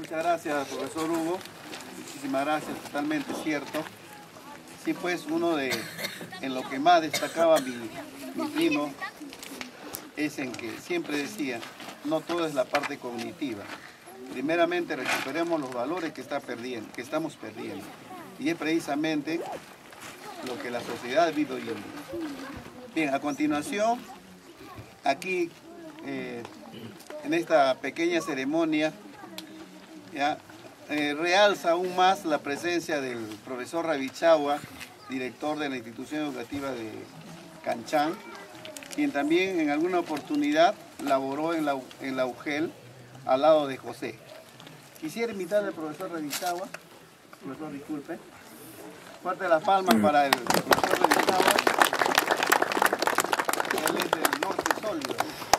Muchas gracias, profesor Hugo. Muchísimas gracias, totalmente cierto. Sí, pues en lo que más destacaba mi primo es en que siempre decía, no todo es la parte cognitiva. Primeramente recuperemos los valores que estamos perdiendo. Y es precisamente lo que la sociedad vive hoy en día. Bien, a continuación, aquí en esta pequeña ceremonia, ya, realza aún más la presencia del profesor Ravichahua, director de la institución educativa de Canchán, quien también en alguna oportunidad laboró en la UGEL al lado de José. Quisiera invitar al profesor Ravichahua, profesor, disculpe, fuerte las palmas para el profesor Ravichahua, él es del Norte Sólido.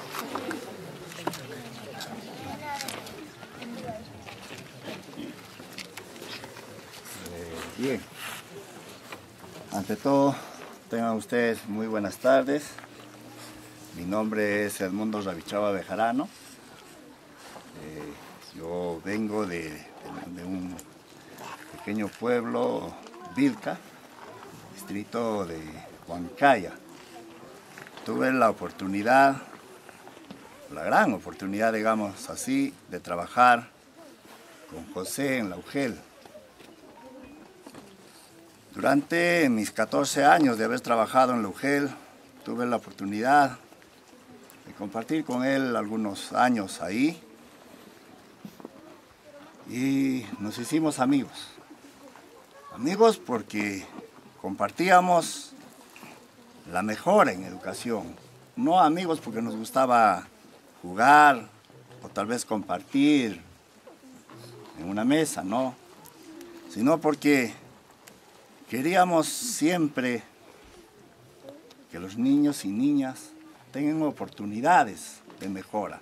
Bien, ante todo, tengan ustedes muy buenas tardes. Mi nombre es Edmundo Ravichahua Bejarano. Yo vengo de un pequeño pueblo, Vilca, distrito de Huancaya. Tuve la gran oportunidad, digamos así, de trabajar con José en la UGEL. Durante mis 14 años de haber trabajado en la UGEL, tuve la oportunidad de compartir con él algunos años ahí y nos hicimos amigos. Amigos porque compartíamos la mejora en educación. No amigos porque nos gustaba jugar o tal vez compartir en una mesa, no. Sino porque queríamos siempre que los niños y niñas tengan oportunidades de mejora.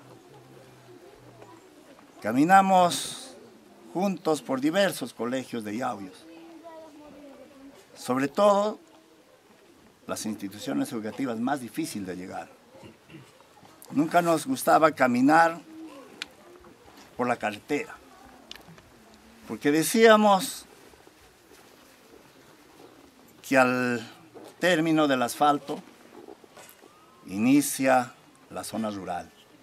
Caminamos juntos por diversos colegios de Yauyos. Sobre todo, las instituciones educativas más difíciles de llegar. Nunca nos gustaba caminar por la carretera, porque decíamos que al término del asfalto inicia la zona rural.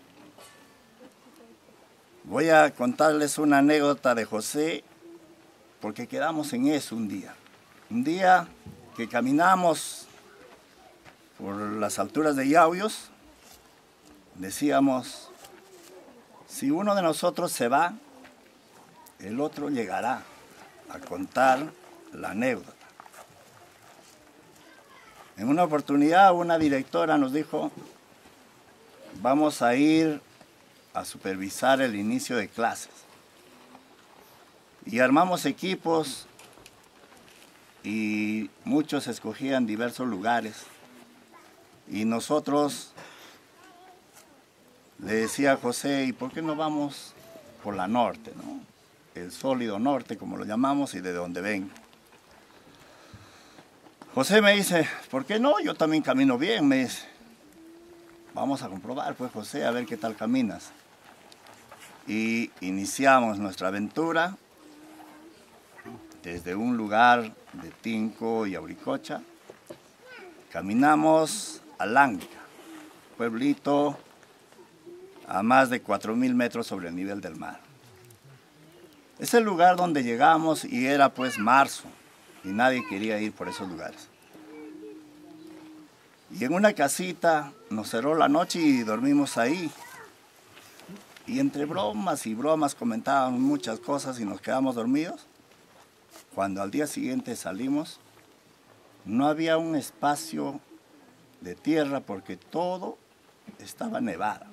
Voy a contarles una anécdota de José, porque quedamos en eso un día. Un día que caminamos por las alturas de Yauyos, decíamos, si uno de nosotros se va, el otro llegará a contar la anécdota. En una oportunidad una directora nos dijo, vamos a ir a supervisar el inicio de clases. Y armamos equipos y muchos escogían diversos lugares. Y nosotros le decía a José, ¿y por qué no vamos por la norte, no? El sólido norte, como lo llamamos, y de donde vengo. José me dice, ¿por qué no? Yo también camino bien, me dice. Vamos a comprobar, pues, José, a ver qué tal caminas. Y iniciamos nuestra aventura desde un lugar de Tinco y Auricocha. Caminamos a Lanca, pueblito a más de 4.000 metros sobre el nivel del mar. Es el lugar donde llegamos y era pues marzo. Y nadie quería ir por esos lugares. Y en una casita nos cerró la noche y dormimos ahí. Y entre bromas y bromas comentábamos muchas cosas y nos quedamos dormidos. Cuando al día siguiente salimos, no había un espacio de tierra porque todo estaba nevado.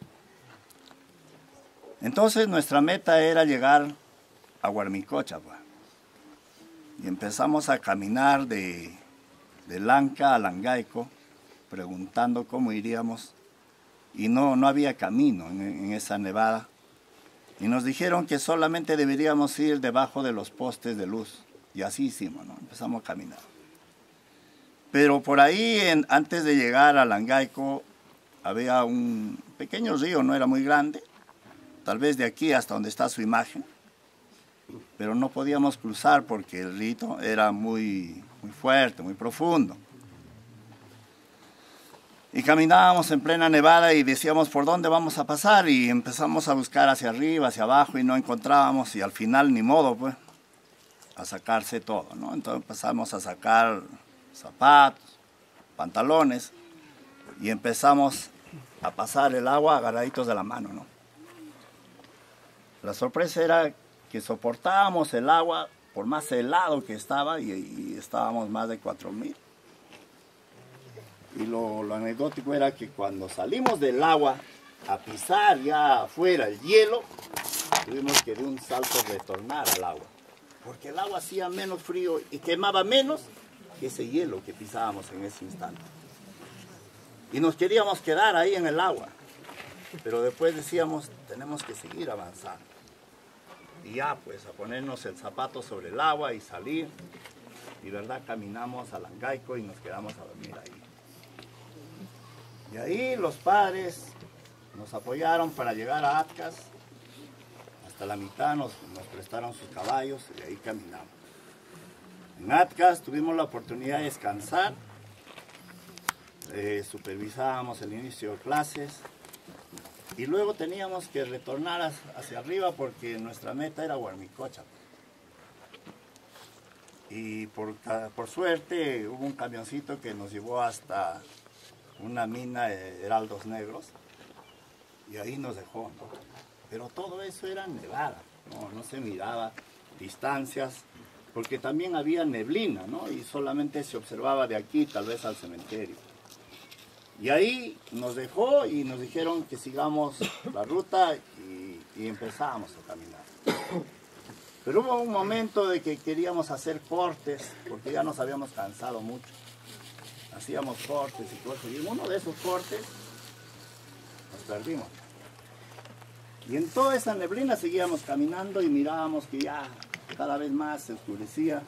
Entonces nuestra meta era llegar a Huarmicocha, pues. Y empezamos a caminar de Lanca a Langaico, preguntando cómo iríamos. Y no había camino en esa nevada. Y nos dijeron que solamente deberíamos ir debajo de los postes de luz. Y así hicimos, ¿no? Empezamos a caminar. Pero por ahí, antes de llegar a Langaico, había un pequeño río, no era muy grande. Tal vez de aquí hasta donde está su imagen. pero no podíamos cruzar porque el río era muy fuerte, muy profundo. Y caminábamos en plena nevada y decíamos, ¿por dónde vamos a pasar? Y empezamos a buscar hacia arriba, hacia abajo y no encontrábamos, y al final ni modo, pues, a sacarse todo, ¿no? Entonces empezamos a sacar zapatos, pantalones, y empezamos a pasar el agua agarraditos de la mano, ¿no? La sorpresa era que soportábamos el agua por más helado que estaba, y estábamos más de 4,000. Y lo anecdótico era que cuando salimos del agua a pisar ya afuera el hielo, tuvimos que de un salto retornar al agua, porque el agua hacía menos frío y quemaba menos que ese hielo que pisábamos en ese instante. Y nos queríamos quedar ahí en el agua, pero después decíamos, tenemos que seguir avanzando. Y ya pues a ponernos el zapato sobre el agua y salir, y verdad caminamos a Langaico y nos quedamos a dormir ahí. Y ahí los padres nos apoyaron para llegar a Atcas. Hasta la mitad nos prestaron sus caballos y ahí caminamos. En Atcas tuvimos la oportunidad de descansar. Supervisábamos el inicio de clases. Y luego teníamos que retornar hacia arriba porque nuestra meta era Huarmicocha. Y por suerte hubo un camioncito que nos llevó hasta una mina de heraldos negros, y ahí nos dejó, ¿no? Pero todo eso era nevada, no se miraba distancias, porque también había neblina, ¿no? Y solamente se observaba de aquí, tal vez al cementerio. Y ahí nos dejó y nos dijeron que sigamos la ruta y empezamos a caminar. Pero hubo un momento de que queríamos hacer cortes, porque ya nos habíamos cansado mucho. Hacíamos cortes y cosas, y en uno de esos cortes nos perdimos. Y en toda esa neblina seguíamos caminando y mirábamos que ya cada vez más se oscurecía.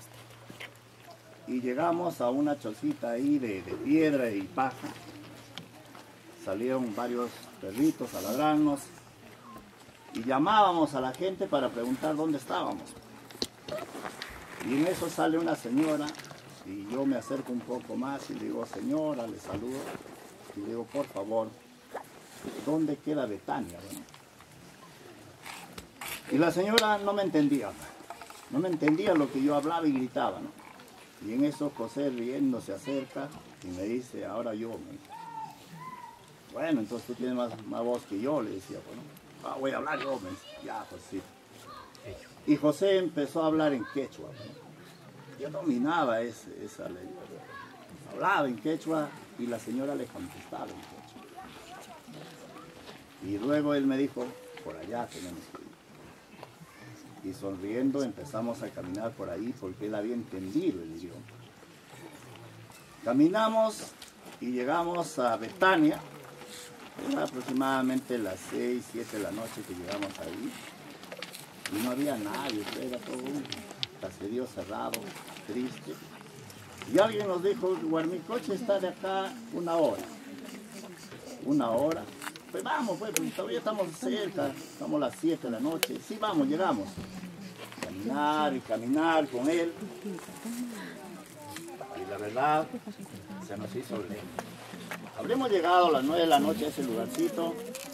Y llegamos a una chocita ahí de piedra y paja. Salieron varios perritos a ladrarnos y llamábamos a la gente para preguntar dónde estábamos. Y en eso sale una señora. Y yo me acerco un poco más y le digo, señora, le saludo. Y le digo, por favor, ¿dónde queda Betania? Bueno, y la señora no me entendía. No me entendía lo que yo hablaba y gritaba, ¿no? Y en eso José riendo se acerca y me dice, ahora yo. Me dice, bueno, entonces tú tienes más voz que yo, le decía. Bueno, voy a hablar yo. Me dice, ya, pues sí. Y José empezó a hablar en quechua, ¿no? Yo dominaba esa lengua. Hablaba en quechua y la señora le contestaba en quechua. Y luego él me dijo, por allá tenemos que ir. Y sonriendo empezamos a caminar por ahí porque él había entendido el idioma. Caminamos y llegamos a Betania. Era aproximadamente las 6, 7 de la noche que llegamos ahí. Y no había nadie, era todo un caserío cerrado, triste. Y alguien nos dijo, Huarmicocha está de acá 1 hora. 1 hora. Pues vamos, pues todavía estamos cerca, estamos a las 7 de la noche. Sí, vamos, llegamos. Caminar y caminar con él. Y la verdad, se nos hizo lento. Habríamos llegado a las 9 de la noche a ese lugarcito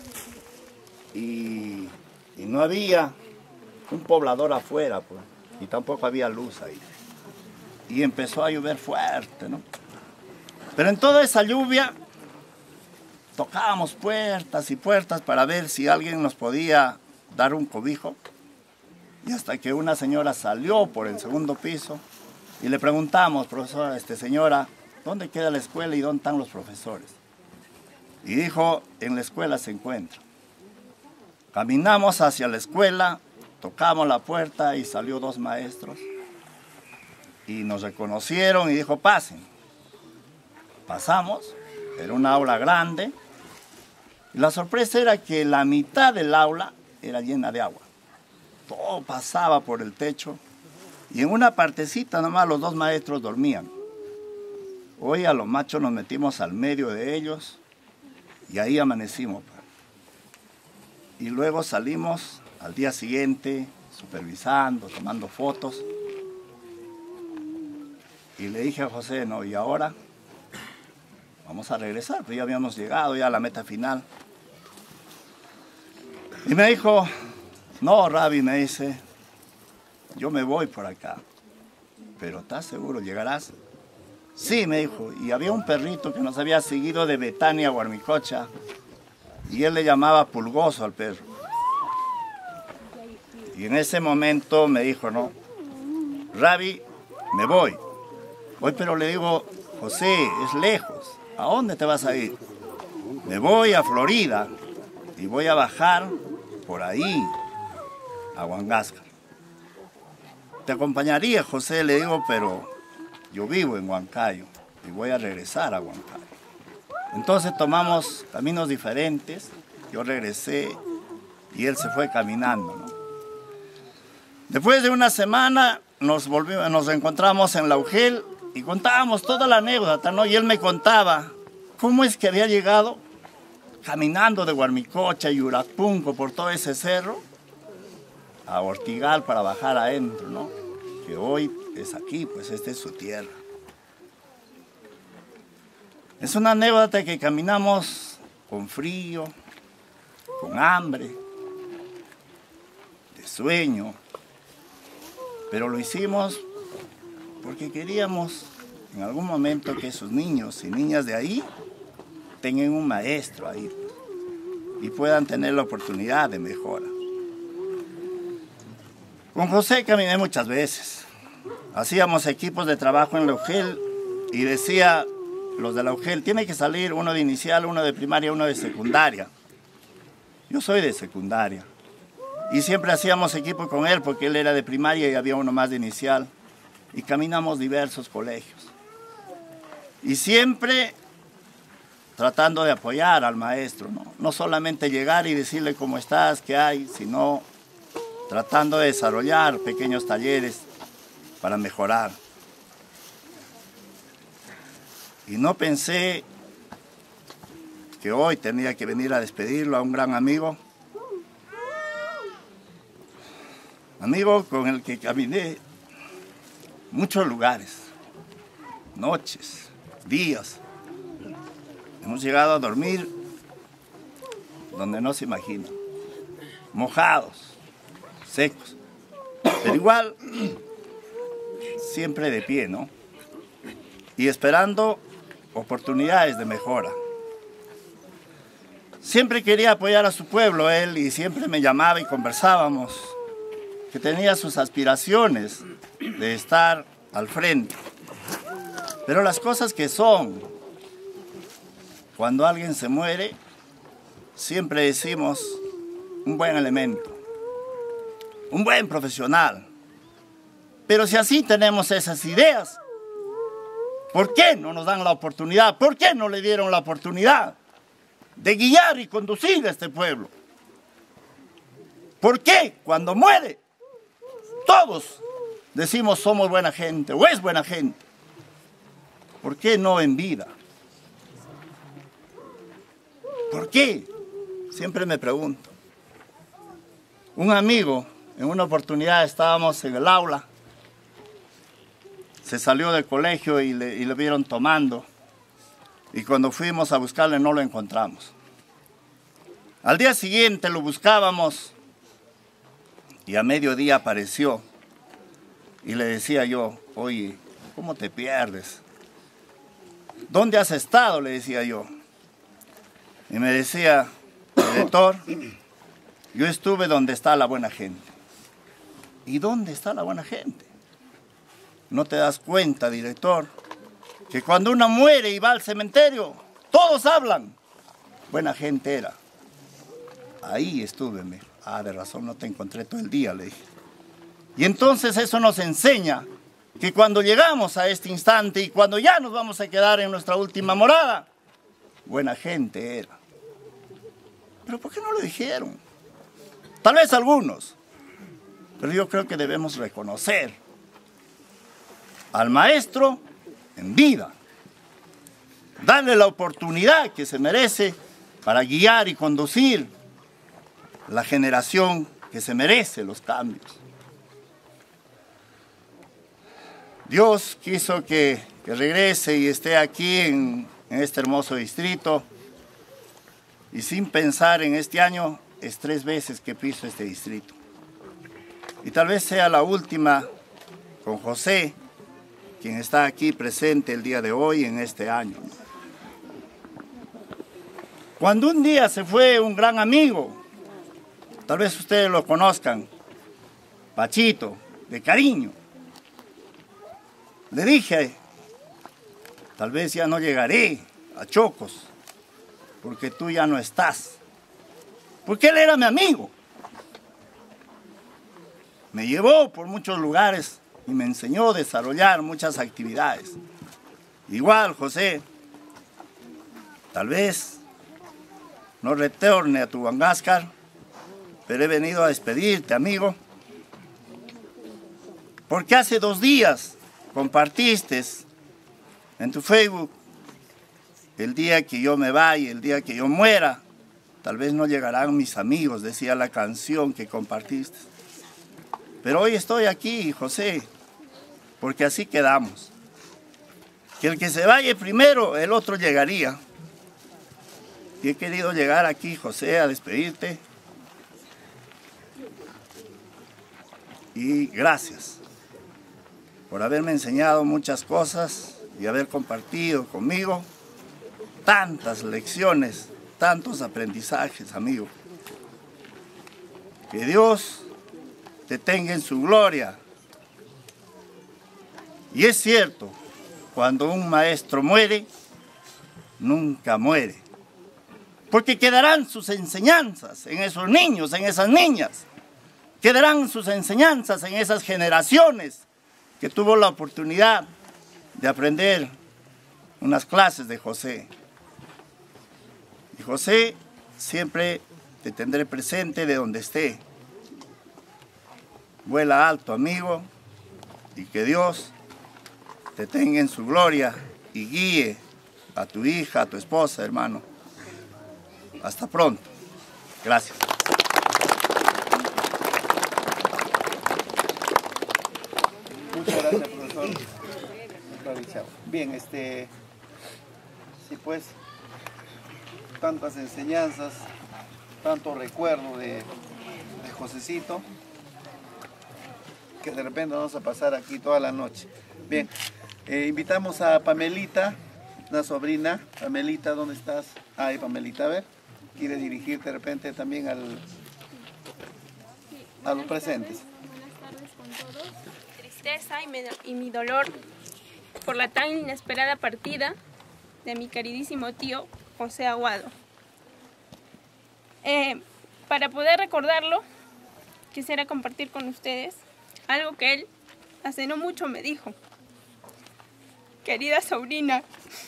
y no había un poblador afuera, pues, y tampoco había luz ahí. Y empezó a llover fuerte, ¿no? Pero en toda esa lluvia tocábamos puertas y puertas para ver si alguien nos podía dar un cobijo. Y hasta que una señora salió por el 2.º piso y le preguntamos, profesora, señora, ¿dónde queda la escuela y dónde están los profesores? Y dijo, en la escuela se encuentra. Caminamos hacia la escuela, tocamos la puerta y salió 2 maestros. Y nos reconocieron y dijo, pasen. Pasamos, era una aula grande. Y la sorpresa era que la mitad del aula era llena de agua. Todo pasaba por el techo. Y en una partecita nomás los 2 maestros dormían. Hoy a los machos nos metimos al medio de ellos y ahí amanecimos. Y luego salimos al día siguiente supervisando, tomando fotos. Y le dije a José, no, ¿y ahora? Vamos a regresar, pues ya habíamos llegado ya a la meta final. Y me dijo, no, Rabi, me dice, yo me voy por acá, pero ¿estás seguro? ¿Llegarás? Sí, me dijo, y había un perrito que nos había seguido de Betania a Huarmicocha, y él le llamaba Pulgoso al perro. Y en ese momento me dijo, no, Rabi, me voy. Hoy, pero le digo, José, es lejos, ¿a dónde te vas a ir? Me voy a Florida y voy a bajar por ahí, a Huangasca. Te acompañaría, José, le digo, pero yo vivo en Huancayo y voy a regresar a Huancayo. Entonces tomamos caminos diferentes, yo regresé y él se fue caminando, ¿no? Después de una semana nos encontramos en Laugel y contábamos toda la anécdota, ¿no? Y él me contaba cómo es que había llegado caminando de Huarmicocha y Urapunco por todo ese cerro a Ortigal para bajar adentro, ¿no? Que hoy es aquí, pues esta es su tierra. Es una anécdota que caminamos con frío, con hambre, de sueño, pero lo hicimos porque queríamos en algún momento que esos niños y niñas de ahí tengan un maestro ahí y puedan tener la oportunidad de mejora. Con José caminé muchas veces. Hacíamos equipos de trabajo en Laugel y decía, los de Laugel, tiene que salir uno de inicial, uno de primaria, uno de secundaria. Yo soy de secundaria. Y siempre hacíamos equipo con él porque él era de primaria y había uno más de inicial. Y caminamos diversos colegios. Y siempre tratando de apoyar al maestro, ¿no? No solamente llegar y decirle cómo estás, qué hay, sino tratando de desarrollar pequeños talleres para mejorar. Y no pensé que hoy tenía que venir a despedirlo a un gran amigo. Amigo con el que caminé muchos lugares, noches, días. Hemos llegado a dormir donde no se imagina, mojados, secos, pero igual siempre de pie, ¿no? Y esperando oportunidades de mejora. Siempre quería apoyar a su pueblo él y siempre me llamaba y conversábamos, que tenía sus aspiraciones de estar al frente. Pero las cosas que son, cuando alguien se muere, siempre decimos un buen elemento, un buen profesional. Pero si así tenemos esas ideas, ¿por qué no nos dan la oportunidad? ¿Por qué no le dieron la oportunidad de guiar y conducir a este pueblo? ¿Por qué cuando muere todos decimos somos buena gente o es buena gente? ¿Por qué no en vida? ¿Por qué? Siempre me pregunto. Un amigo, en una oportunidad estábamos en el aula, se salió del colegio y le vieron tomando, y cuando fuimos a buscarle no lo encontramos. Al día siguiente lo buscábamos y a mediodía apareció y le decía yo, oye, ¿cómo te pierdes? ¿Dónde has estado?, le decía yo. Y me decía, director, yo estuve donde está la buena gente. ¿Y dónde está la buena gente? ¿No te das cuenta, director, que cuando uno muere y va al cementerio, todos hablan? Buena gente era. Ahí estuve, me. Ah, de razón, no te encontré todo el día, le dije. Y entonces eso nos enseña que cuando llegamos a este instante y cuando ya nos vamos a quedar en nuestra última morada, buena gente era. ¿Pero por qué no lo dijeron? Tal vez algunos, pero yo creo que debemos reconocer al maestro en vida, darle la oportunidad que se merece para guiar y conducir la generación que se merece los cambios. Dios quiso que regrese y esté aquí en este hermoso distrito. Y sin pensar en este año, es 3 veces que piso este distrito. Y tal vez sea la última con José, quien está aquí presente el día de hoy en este año. Cuando un día se fue un gran amigo, tal vez ustedes lo conozcan, Pachito, de cariño, le dije, tal vez ya no llegaré a Chocos, porque tú ya no estás. Porque él era mi amigo. Me llevó por muchos lugares y me enseñó a desarrollar muchas actividades. Igual, José, tal vez no retorne a tu Huangascar, pero he venido a despedirte, amigo, porque hace 2 días compartiste en tu Facebook: el día que yo me vaya, el día que yo muera, tal vez no llegarán mis amigos, decía la canción que compartiste. Pero hoy estoy aquí, José, porque así quedamos. Que el que se vaya primero, el otro llegaría. Y he querido llegar aquí, José, a despedirte. Y gracias por haberme enseñado muchas cosas y haber compartido conmigo tantas lecciones, tantos aprendizajes, amigo. Que Dios te tenga en su gloria. Y es cierto, cuando un maestro muere, nunca muere. Porque quedarán sus enseñanzas en esos niños, en esas niñas. Quedarán sus enseñanzas en esas generaciones que tuvo la oportunidad de aprender unas clases de José. Y José, siempre te tendré presente de donde esté. Vuela alto, amigo, y que Dios te tenga en su gloria y guíe a tu hija, a tu esposa, hermano. Hasta pronto. Gracias. Muchas gracias, profesor. Bien, sí, pues, tantas enseñanzas, tanto recuerdo de Josecito, que de repente vamos a pasar aquí toda la noche. Bien, invitamos a Pamelita, una sobrina. Pamelita, ¿dónde estás? Ahí, Pamelita, a ver. ¿Quieres dirigirte de repente también a los presentes? Buenas tardes con todos. Tristeza y mi dolor por la tan inesperada partida de mi queridísimo tío José Aguado. Para poder recordarlo, quisiera compartir con ustedes algo que él hace no mucho me dijo. Querida sobrina,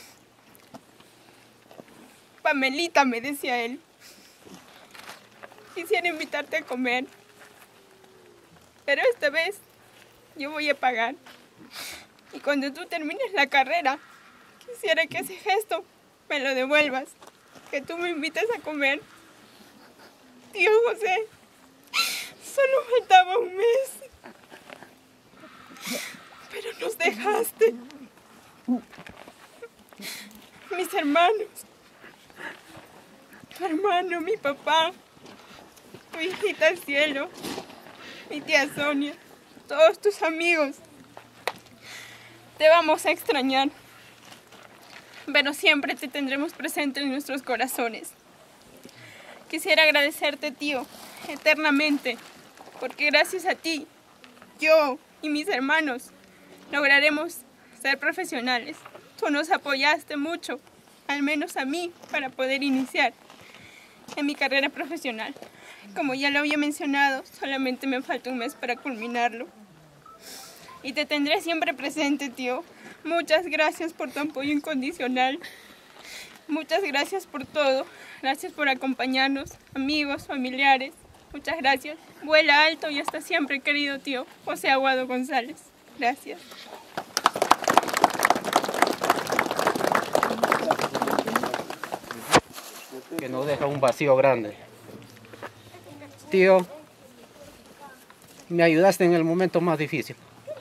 Pamelita, me decía él, quisiera invitarte a comer, pero esta vez yo voy a pagar. Y cuando tú termines la carrera, quisiera que ese gesto me lo devuelvas, que tú me invites a comer. Tío José, solo faltaba un mes, pero nos dejaste. Mis hermanos, tu hermano, mi papá, tu hijita al cielo, mi tía Sonia, todos tus amigos. Te vamos a extrañar, pero siempre te tendremos presente en nuestros corazones. Quisiera agradecerte, tío, eternamente, porque gracias a ti, yo y mis hermanos lograremos ser profesionales. Tú nos apoyaste mucho, al menos a mí, para poder iniciar en mi carrera profesional. Como ya lo había mencionado, solamente me falta un mes para culminarlo. Y te tendré siempre presente, tío. Muchas gracias por tu apoyo incondicional. Muchas gracias por todo. Gracias por acompañarnos, amigos, familiares. Muchas gracias. Vuela alto y hasta siempre, querido tío José Aguado González. Gracias. Que nos deja un vacío grande. Tío, me ayudaste en el momento más difícil.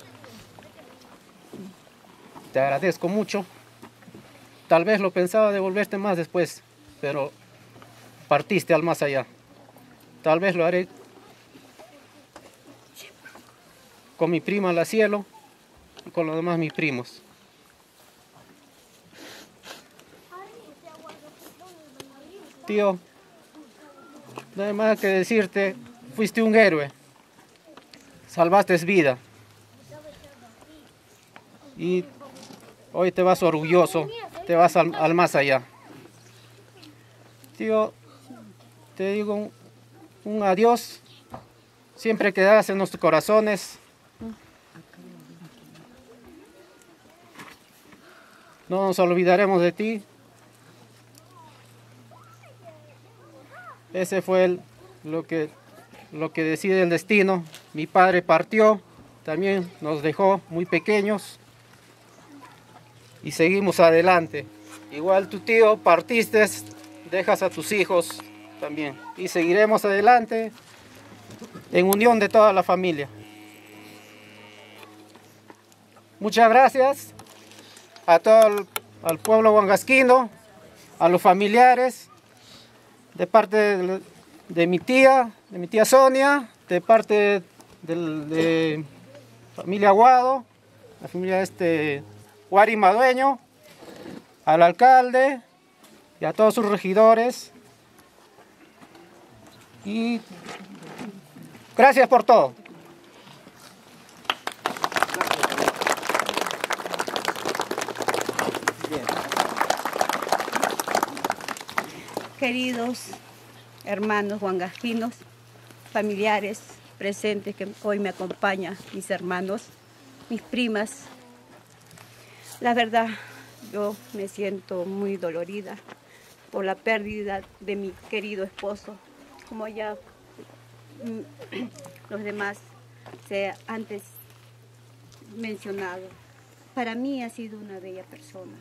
Te agradezco mucho. Tal vez lo pensaba devolverte más después, pero partiste al más allá. Tal vez lo haré con mi prima La Cielo y con los demás mis primos. Tío, no hay más que decirte, fuiste un héroe, salvaste vida y hoy te vas orgulloso, te vas al más allá. Tío, te digo un adiós, siempre quedarás en nuestros corazones. No nos olvidaremos de ti. Ese fue lo que decide el destino. Mi padre partió, también nos dejó muy pequeños y seguimos adelante. Igual tu tío partiste, dejas a tus hijos también y seguiremos adelante en unión de toda la familia. Muchas gracias a todo al pueblo huangasquino, a los familiares, de parte de mi tía Sonia, de parte de familia Aguado, la familia Guari Madueño, al alcalde y a todos sus regidores. Y gracias por todo. Queridos hermanos huangasquinos, familiares presentes que hoy me acompañan, mis hermanos, mis primas. La verdad, yo me siento muy dolorida por la pérdida de mi querido esposo, como ya los demás se antes mencionado. Para mí ha sido una bella persona.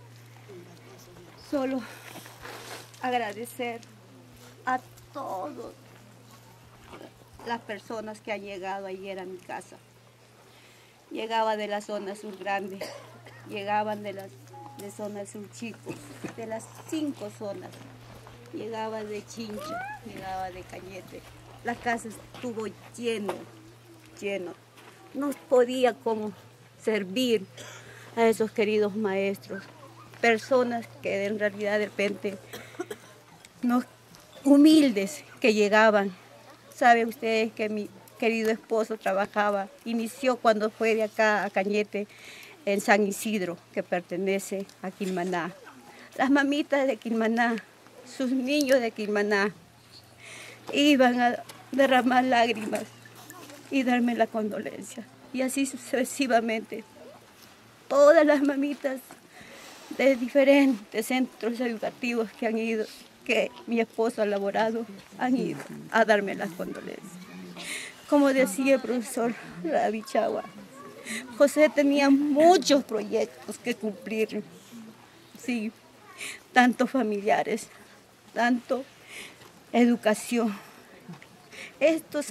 Solo agradecer a todas las personas que han llegado ayer a mi casa. Llegaba de la zona sur grande, llegaban de zona sur chico, de las 5 zonas. Llegaba de Chincha, llegaba de Cañete. La casa estuvo lleno. No podía como servir a esos queridos maestros, personas que en realidad de repente no, humildes que llegaban. Saben ustedes que mi querido esposo inició cuando fue de acá a Cañete, en San Isidro, que pertenece a Quilmaná. Las mamitas de Quilmaná, sus niños de Quilmaná, iban a derramar lágrimas y darme la condolencia. Y así sucesivamente. Todas las mamitas de diferentes centros educativos que han ido, que mi esposo ha laborado, han ido a darme las condolencias. Como decía el profesor Ravichagua, José tenía muchos proyectos que cumplir, sí, tanto familiares, tanto educación. Estos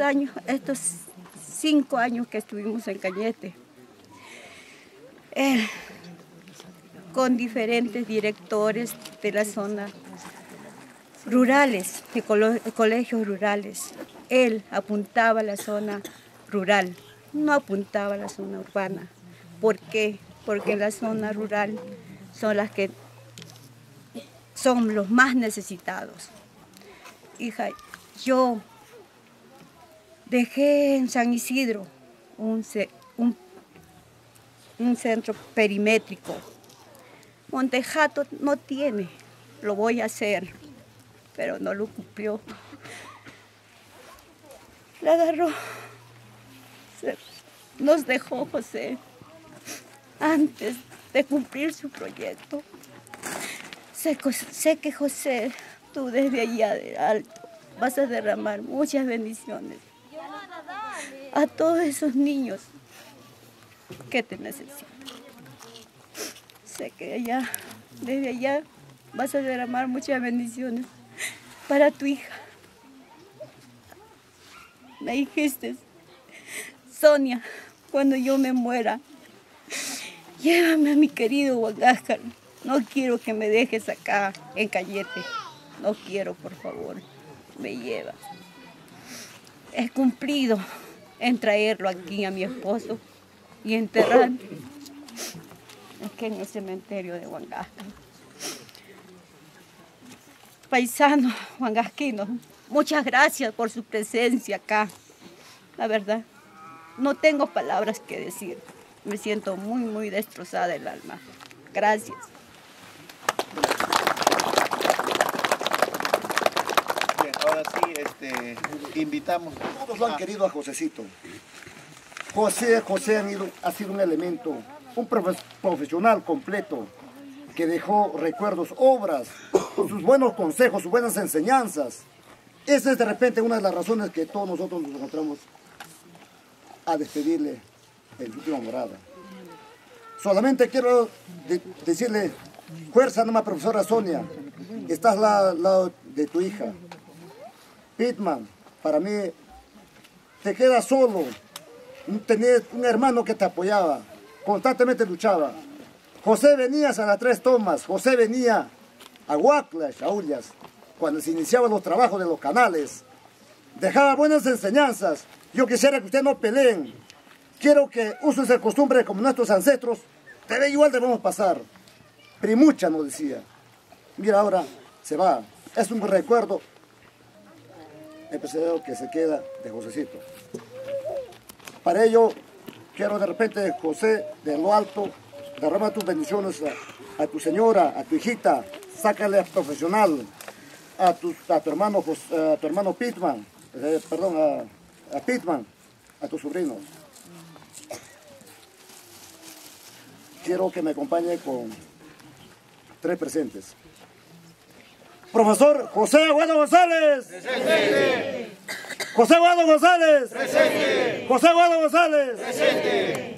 5 años que estuvimos en Cañete, con diferentes directores de la zona rurales, de colegios rurales. Él apuntaba a la zona rural, no apuntaba a la zona urbana. ¿Por qué? Porque en la zona rural son las que son los más necesitados. Hija, yo dejé en San Isidro un centro perimétrico. Montejato no tiene, lo voy a hacer, pero no lo cumplió. La agarró, nos dejó José antes de cumplir su proyecto. Sé que José, tú desde allá de alto vas a derramar muchas bendiciones a todos esos niños que te necesitan. Sé que desde allá vas a derramar muchas bendiciones para tu hija. Me dijiste Sonia, cuando yo me muera, llévame a mi querido Huangáscar. No quiero que me dejes acá en Cayete. No quiero, por favor. Me llevas. He cumplido en traerlo aquí a mi esposo y enterrarme aquí en el cementerio de Huangáscar. Paisano huangasquino, muchas gracias por su presencia acá. La verdad, no tengo palabras que decir. Me siento muy, muy destrozada el alma. Gracias. Bien, ahora sí, invitamos. Todos lo han querido a Josecito. José ha sido un elemento, un profesional completo, que dejó recuerdos, obras, sus buenos consejos, sus buenas enseñanzas. Esa es de repente una de las razones que todos nosotros nos encontramos a despedirle en su última morada. Solamente quiero decirle, fuerza nomás, profesora Sonia, estás al lado de tu hija. Pitman, para mí, te quedas solo. Tenías un hermano que te apoyaba, constantemente luchaba. José venía a las 3 Tomas, José venía a Huaclash, a Ullas, cuando se iniciaban los trabajos de los canales. Dejaba buenas enseñanzas. Yo quisiera que ustedes no peleen. Quiero que usen esa costumbre como nuestros ancestros. Te ve igual debemos pasar. Primucha nos decía. Mira, ahora se va. Es un recuerdo empecé que se queda de Josecito. Para ello, quiero de repente, José, de lo alto, derrama tus bendiciones a tu señora, a tu hijita, sácale a profesional, a tu hermano Pitman, a Pitman, a tus sobrinos. Quiero que me acompañe con 3 presentes. Profesor José Aguado González. Presente. José Aguado González. Presente. José Aguado González. Presente.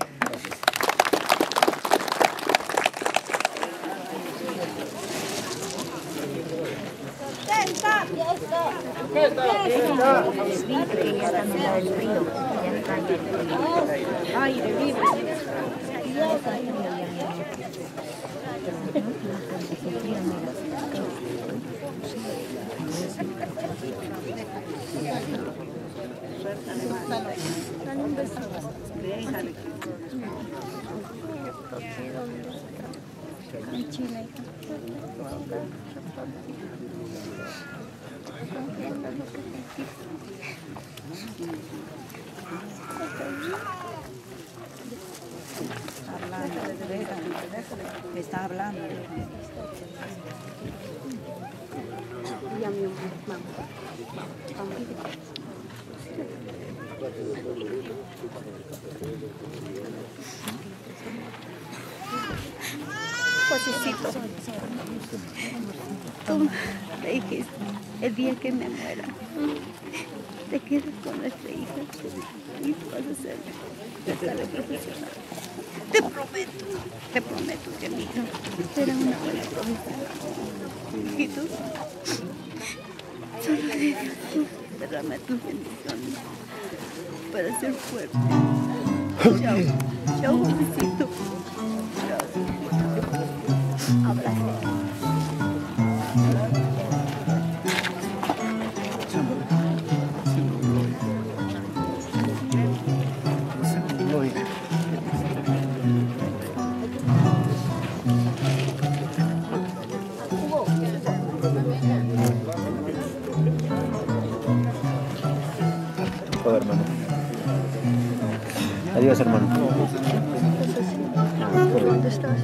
Me está hablando. Josecito, tú me dijiste, el día que me muera, te quedas con nuestra hija y tú vas a ser profesional. Te prometo que mi hija será una buena profesional. Y tú, solo de Dios, derrama tus bendiciones para ser fuerte. Chao, chao, Josecito. Abrazo. Todo, hermano. Adiós, hermano. ¿Dónde estás?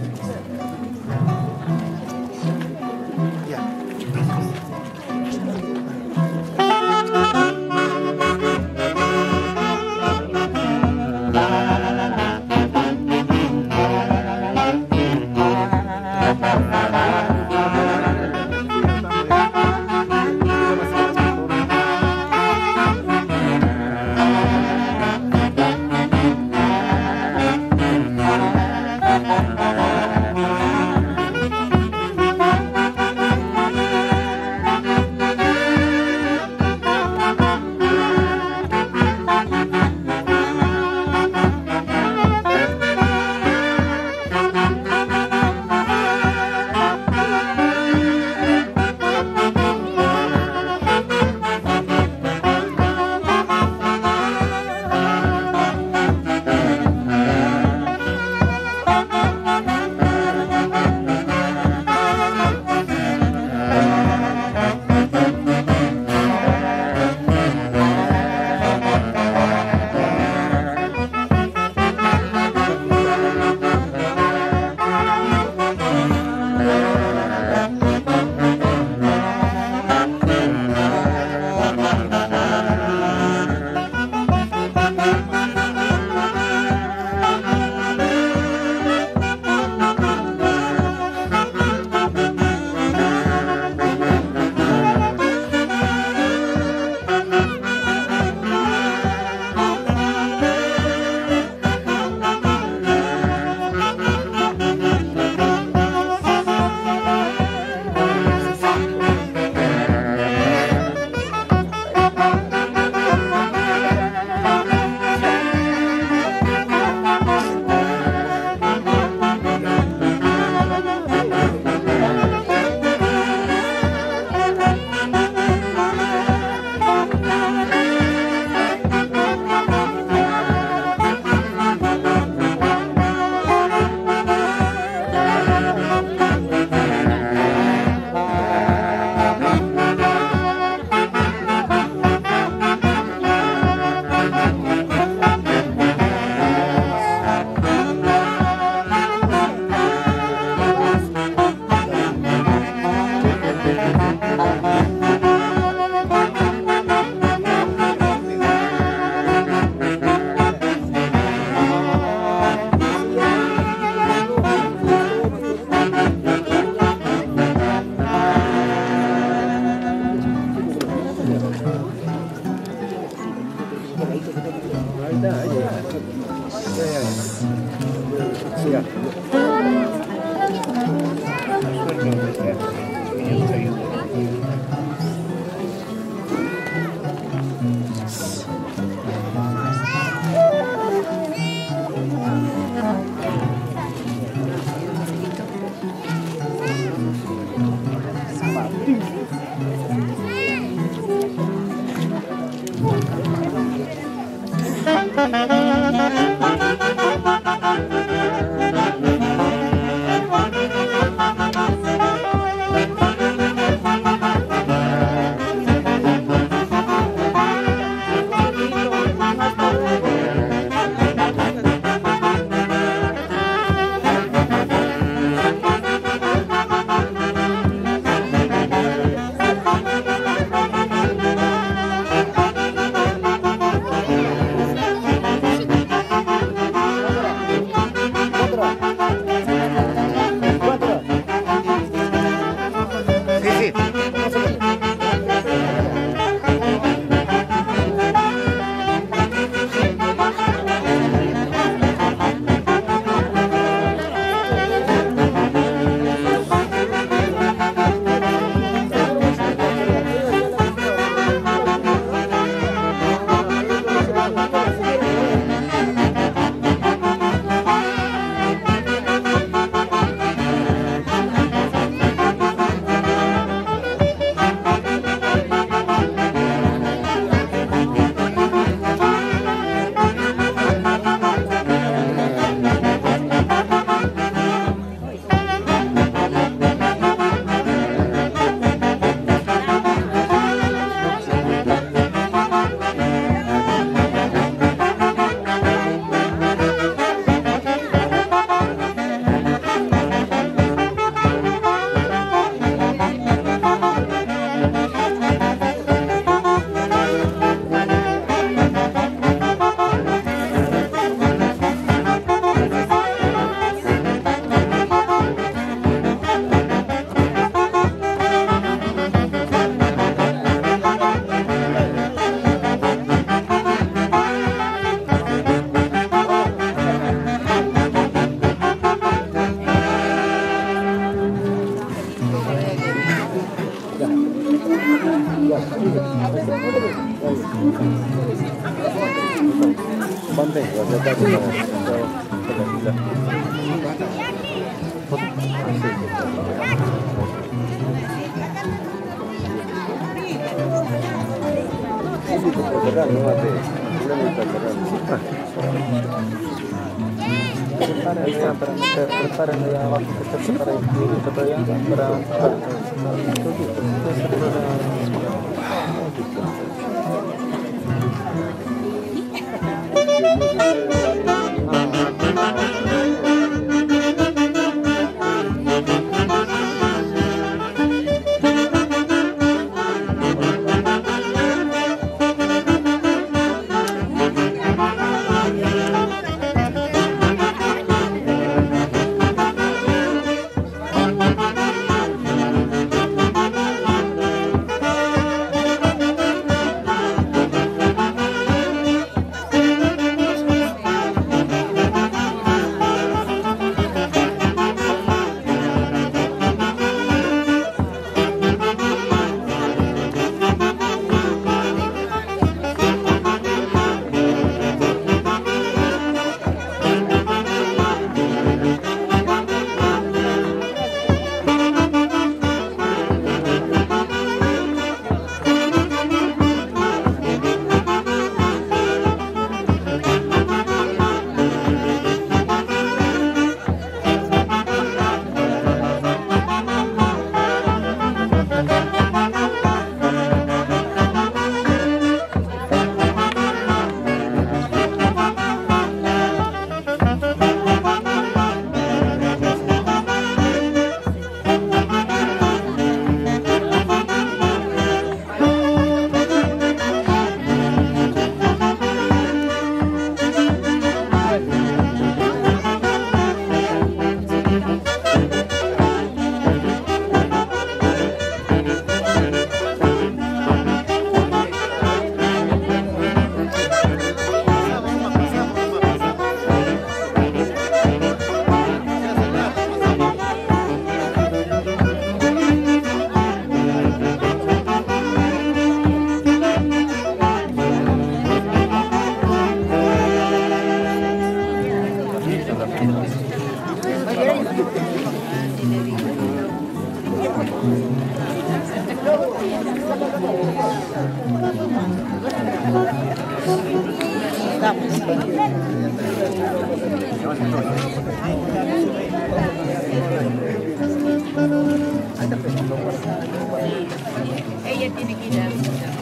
Ella tiene que ir a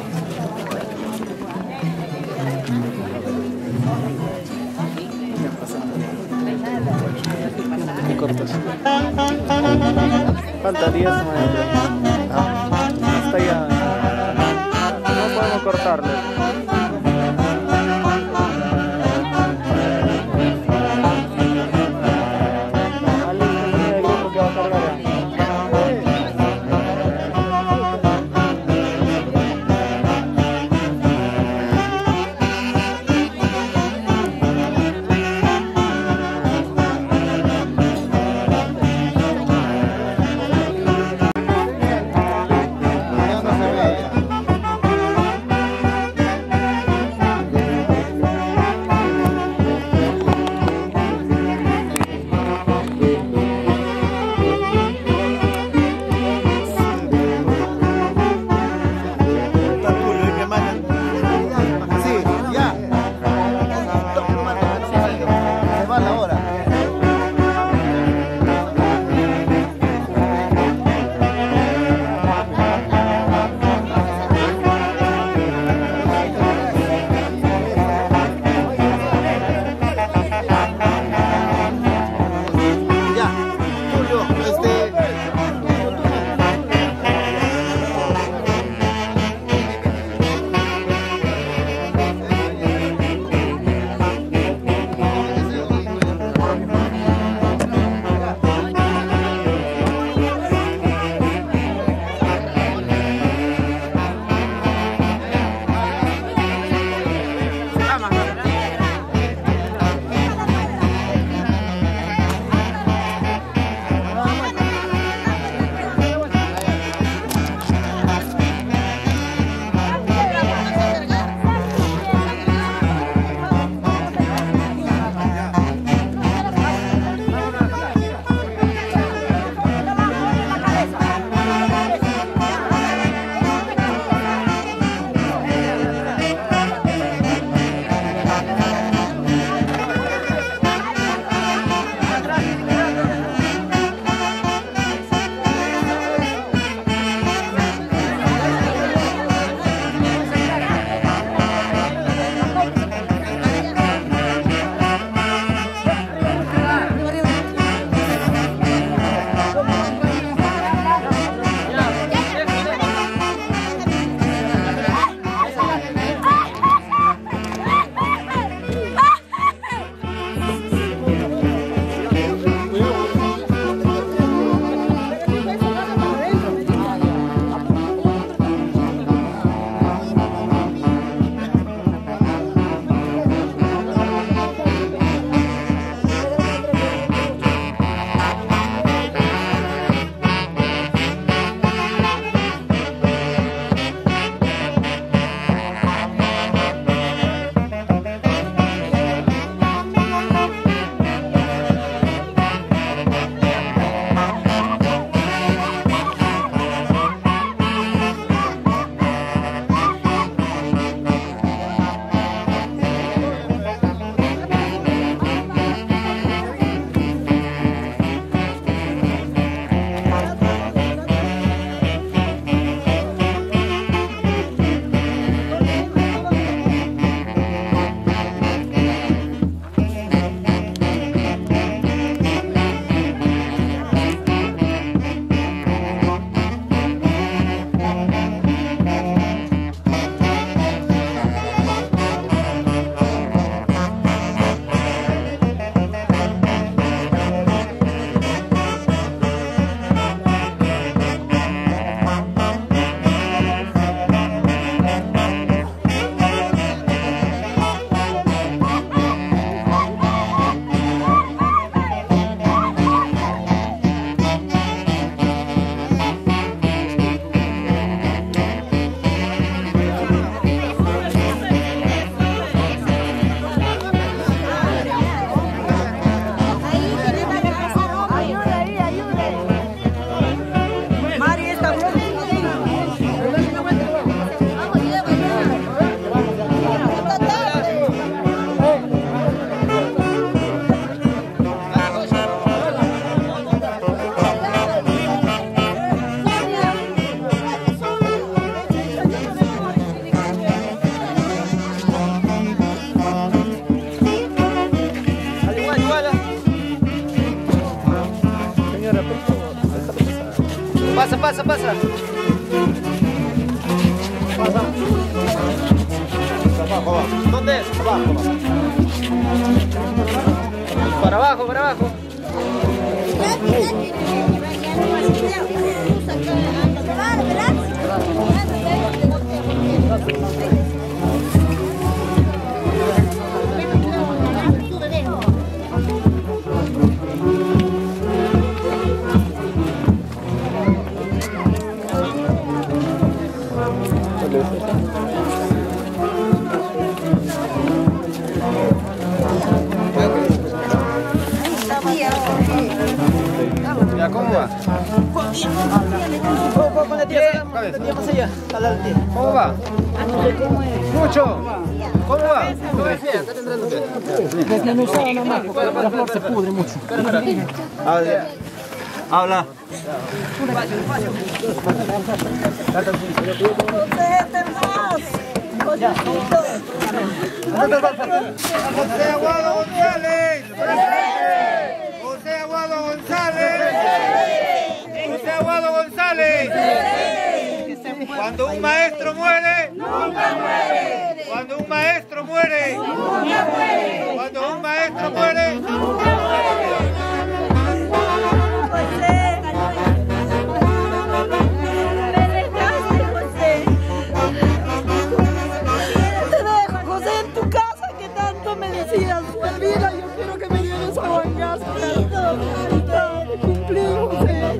¿Qué cortas? Falta 10, maestro. Hasta ya. No podemos cortarle. El grupo que va a cargar. Pasa, pasa, pasa. Abajo, abajo. ¿Dónde es? Abajo. Para abajo, para abajo. Ya, ¿cómo va? Con la tía más allá. ¿Cómo va? Mucho. ¿Cómo va? Desmenuzado nomás, porque la flor se pudre mucho. Habla. José Aguado González. José Aguado González. José Aguado González. Cuando un maestro muere, nunca muere. Cuando un maestro muere, nunca muere. Cuando un maestro muere, nunca muere. Elvira, yo quiero que me lleves a Huancazo. Cumplí, José.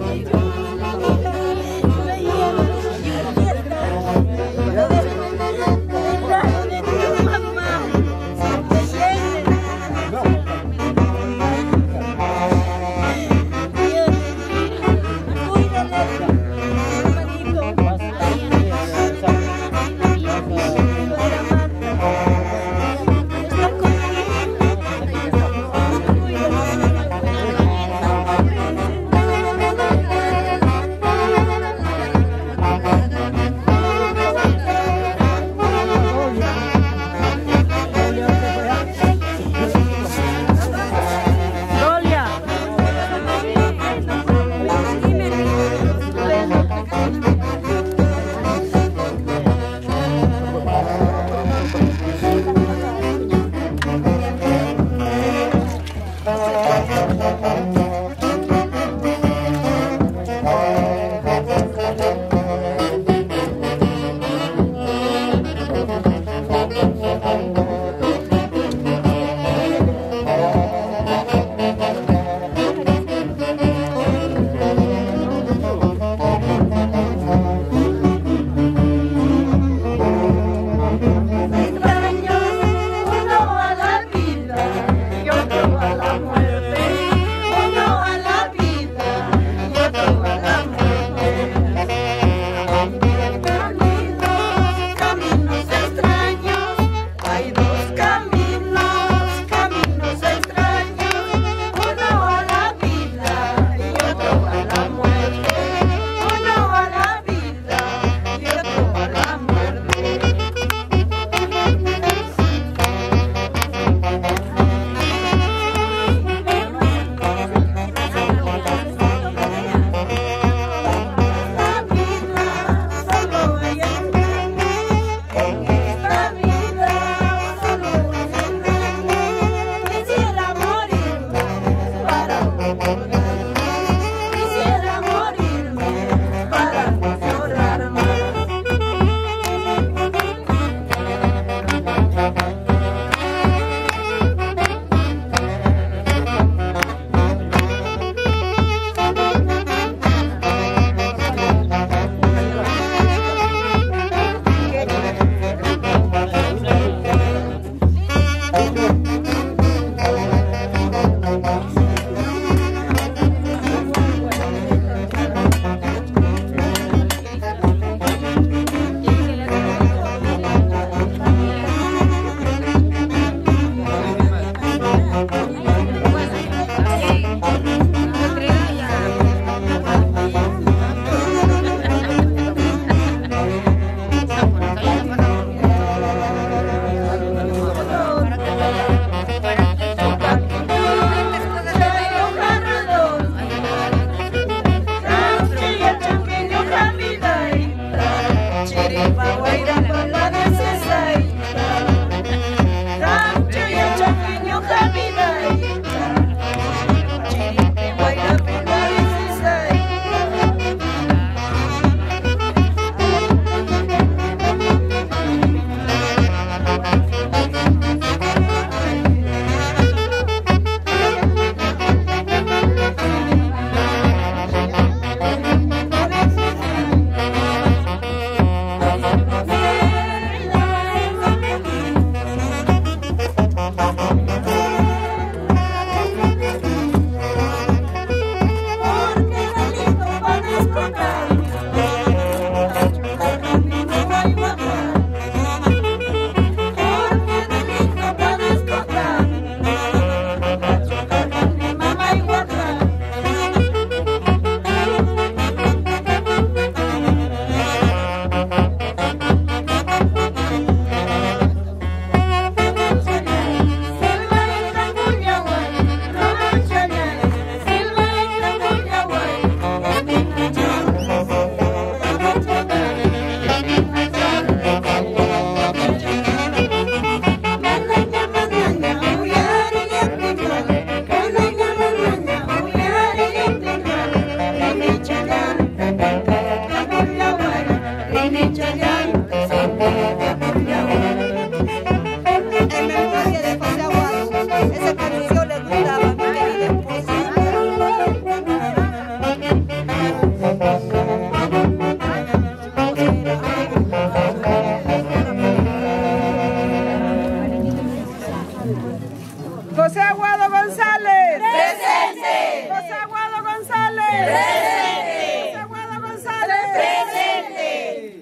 José Aguado González. Presente. José Aguado González. Presente. José Aguado González. Presente.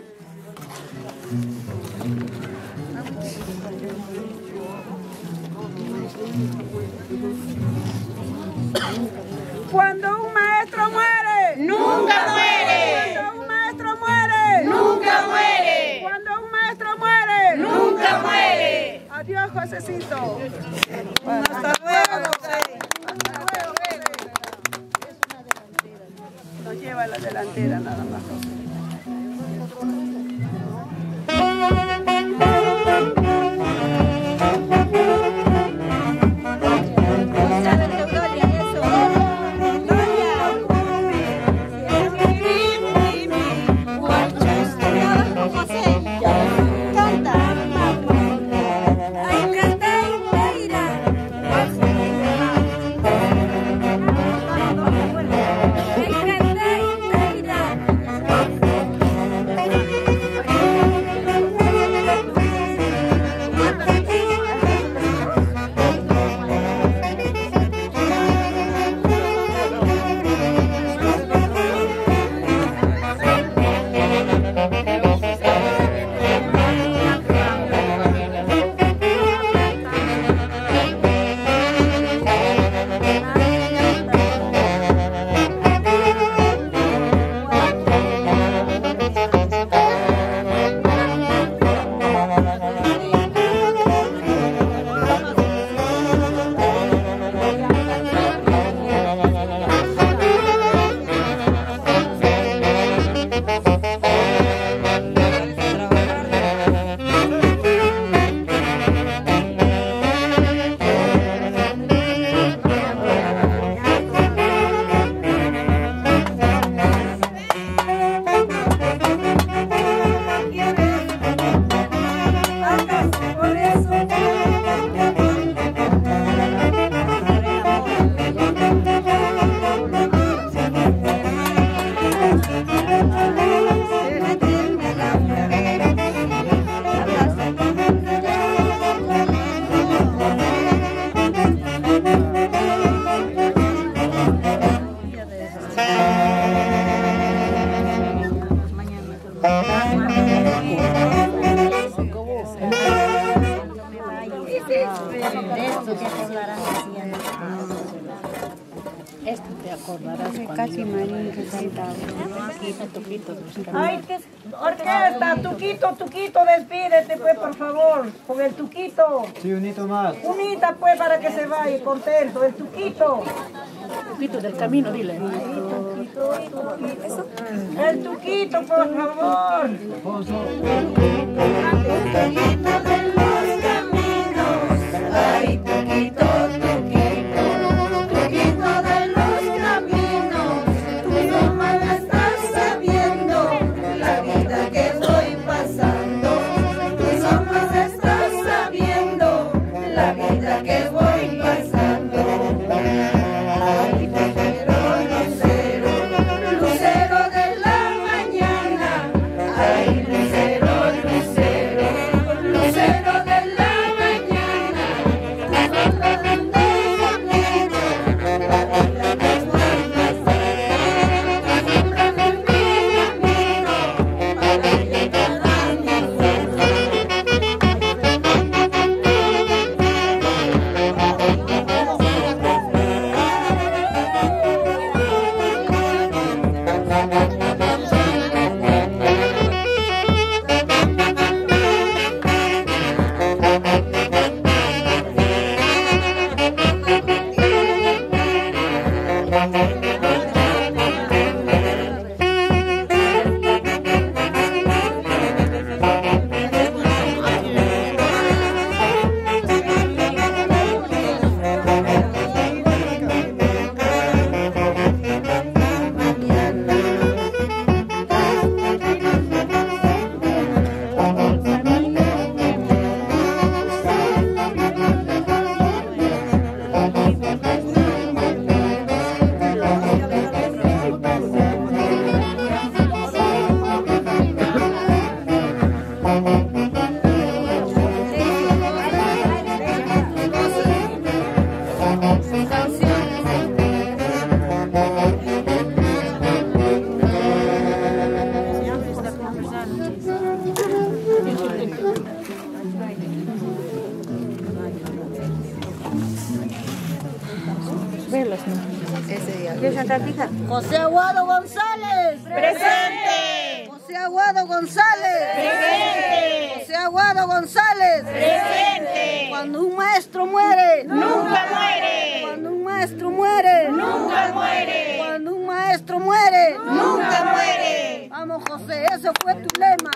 Cuando un maestro muere, Nunca muere. Cuando un maestro muere, Nunca muere. Cuando un maestro muere, Nunca muere. Adiós, Josecito. Hasta luego. Nos lleva a la delantera nada más. Esto te acordarás Casi Marín que cantaba. Ay, qué orquesta, Tuquito, despídete pues por favor, con el Tuquito. Sí, un hito más. Unita pues para que se vaya contento, el Tuquito. Tuquito del camino, dile. El Tuquito, por favor. Ay, Tuquito, Tuquito, Tuquito de los caminos, tú nomás la estás sabiendo, la vida que estoy pasando, tú nomás estás sabiendo, la vida que voy pasando. Ay, lucero, lucero de la mañana, ay, lucero, lucero, lucero José Aguado González. Presente. José Aguado González. Presente. José Aguado González. Presente. Cuando un maestro muere, nunca muere. Cuando un maestro muere, nunca muere. Cuando un maestro muere, nunca muere. Vamos, José, ese fue tu lema.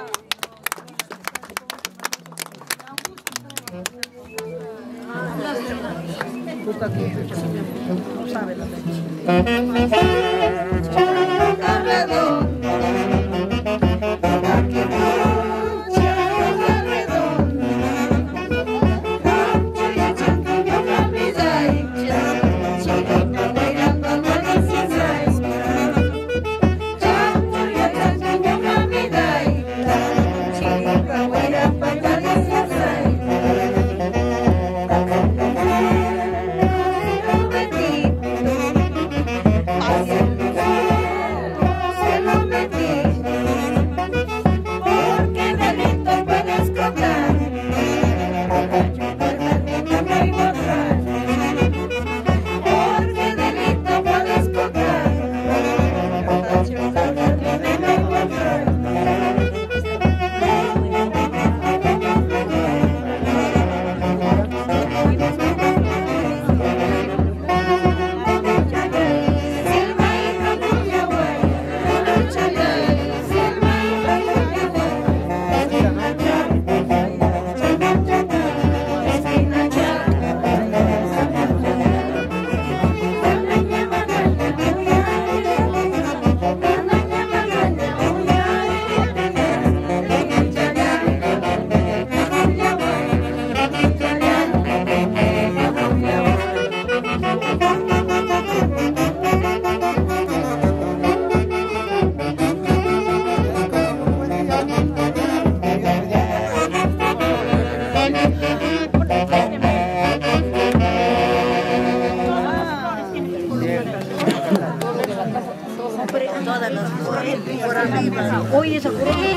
Hoy esa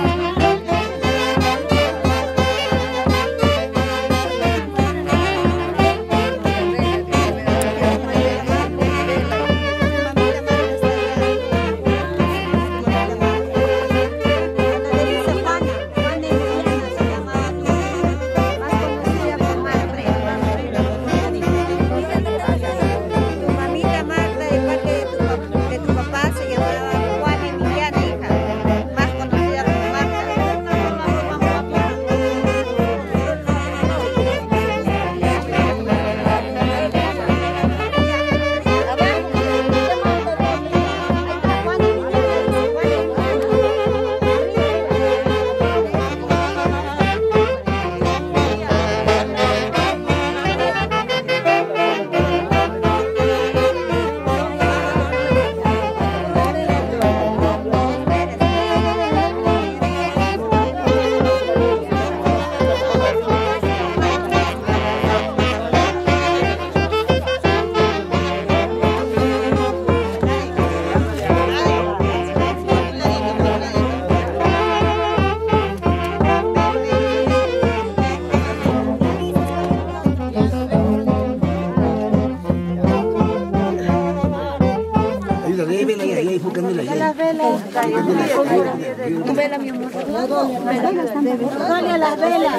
Tu vela, mi amor. Dale a las velas.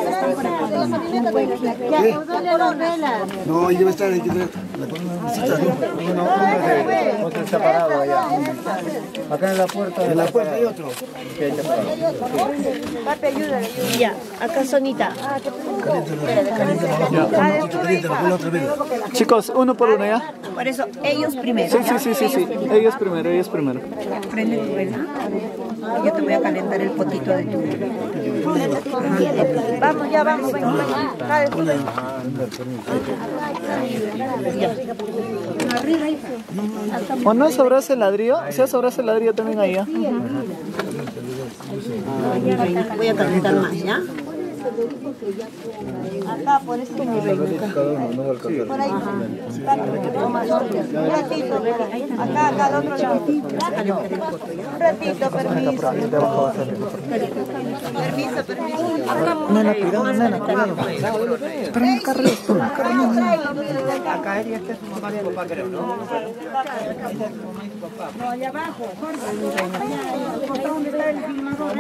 Dale a las velas. No, y debe estar aquí. Otro está parado allá. Acá en la puerta. En la puerta hay otro. Papi, ayúdale. Ya, acá Sonita. Chicos, uno por uno, ¿ya? Por eso, ellos primero. Sí. Ellos primero. Prende tu vela. Yo te voy a calentar el potito de tu vela. Vamos, ya vamos, ven. ¿O no sobrase el ladrillo? ¿Se sobrase el ladrillo también ahí? Voy a calentar más, ¿ya? Acá, por eso me por ahí. Un ratito, acá, al otro lado. Un ratito, permiso. Permiso. Nena, cuidado, nena, cuidado. Pero un carro. Acá él y este es su papá, creo, ¿no? No, allá abajo, Jorge. ¿Dónde está el filmador?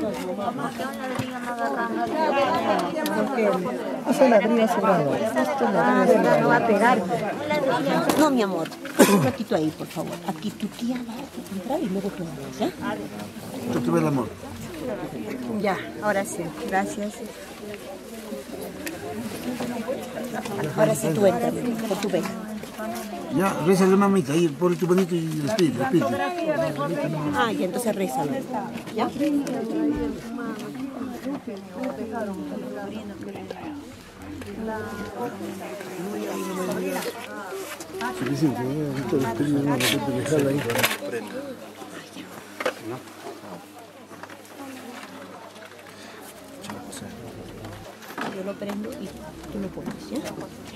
Esa ladrilla cerrada. No va a pegar. No, mi amor. Un ratito ahí, por favor. Aquí tu tía va a entrar y luego tú vas, ¿ya? Tú tuve el amor. Ya, ahora sí. Gracias. Ahora sí tú entras, por tu vez. Ya, rézale, mamita, ahí por tu bonito y despide. Ah, ya, entonces rézalo. ¿Ya? Suficiente, ahorita despedir una ratita y dejarla ahí. Yo lo prendo y tú lo pones, ¿ya?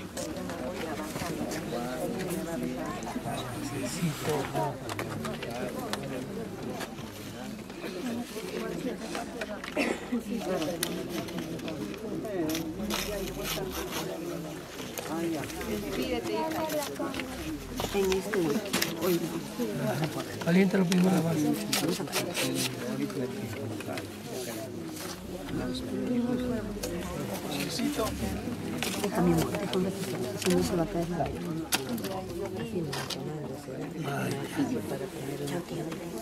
En este hoy. Aliéntalo primero la base. Déjame, amor, déjame, si no se va a caer nada. Chao, tío.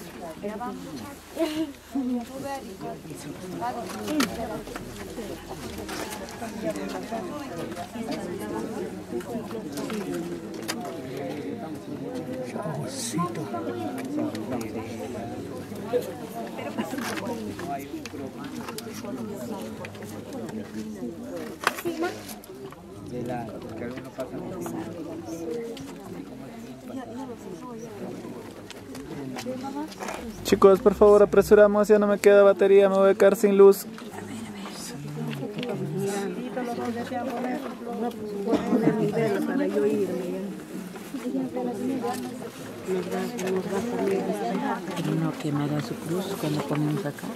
Chicos, por favor, apresuramos, ya no me queda batería, me voy a quedar sin luz. No quemará su cruz cuando ponemos acá.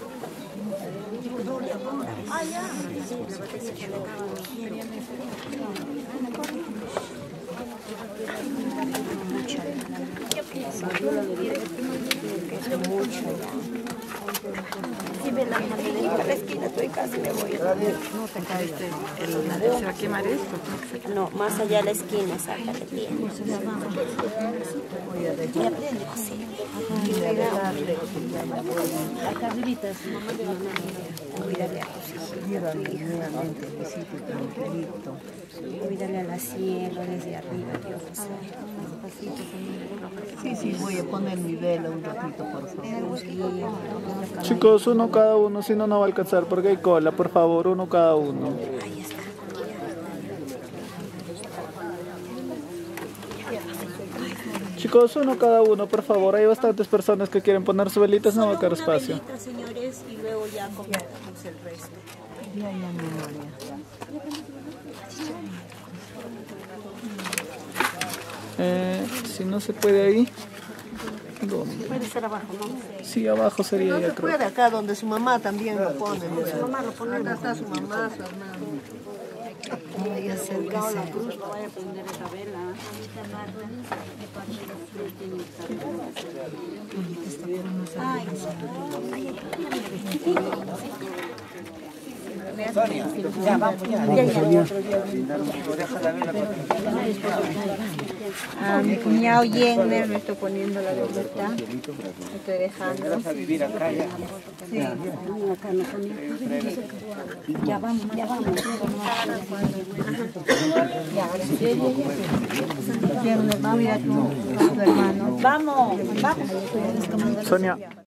Si me la a la esquina, estoy casi me voy. No te caigas. ¿Se va a quemar esto? No, más allá de la esquina, sácale bien. Y aprende, José. Acá arribita. Cuídale a José. Nuevamente, besito tranquilito. Cuídale a la cielo desde arriba, Dios José. Sí, voy a poner mi vela un ratito, por favor. Chicos, uno cada uno, si no, no va a alcanzar porque hay cola, por favor, uno cada uno. Ahí está. Chicos, uno cada uno, por favor, hay bastantes personas que quieren poner sus velitas, no va a quedar espacio. Velita, señores, y luego ya comemos el resto. Ya, mi memoria. Si no se puede ahí, ¿dónde? Puede ser abajo, ¿no? Sí, abajo sería, No ya se creo. puede acá donde su mamá también lo pone. Su mamá lo pone. Acá está su mamá, su hermano. Voy a hacer que La sea. cruz, no vaya a prender esa vela. Ya, vamos, ya. Mi cuñado Jenner me estoy poniendo la velita. Me estoy dejando. ¿Vas a vivir acá ya? Sí, acá no ponía. Ya vamos. Ya, ahora sí. Jenner, cuida a tu hermano. Vamos. Sonia.